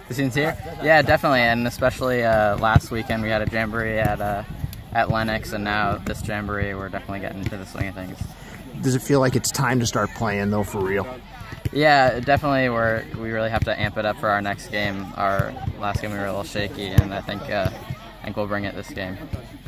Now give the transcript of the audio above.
The scene's here? Yeah, definitely, and especially last weekend we had a jamboree at Lenox, and now this jamboree, we're definitely getting into the swing of things. Does it feel like it's time to start playing, though, for real? Yeah, definitely. We really have to amp it up for our next game. Our last game we were a little shaky, and I think we'll bring it this game.